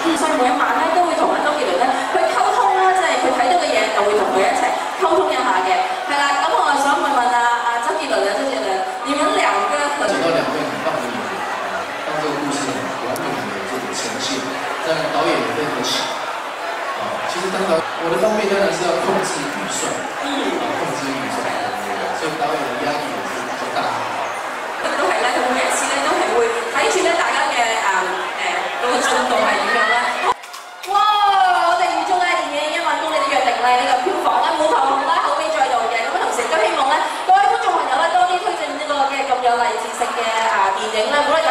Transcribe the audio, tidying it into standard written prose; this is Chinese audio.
所以每一晚咧都會同阿周杰倫咧去溝通啦，即係佢睇到嘅嘢就會同佢一齊溝通一下嘅。係啦，咁我想問問周杰倫啊，周杰倫，你們兩個合找到2位很棒的演員，讓這個故事完美的這個呈現，讓導演也會很喜。其實當導演，我的方面當然是要控制預算，控制預算，所以導演的壓力也是比較大。 都係咧，佢每一次咧都係會睇住咧大家嘅嗰個進度係點樣咧。哇！我哋預祝咧電影《1萬公里的約定》咧呢個票房咧滿堂紅啦，口碑再度嘅。咁同時都希望咧各位觀眾朋友咧多啲推薦呢個嘅咁有勵志性嘅電影咧，鼓勵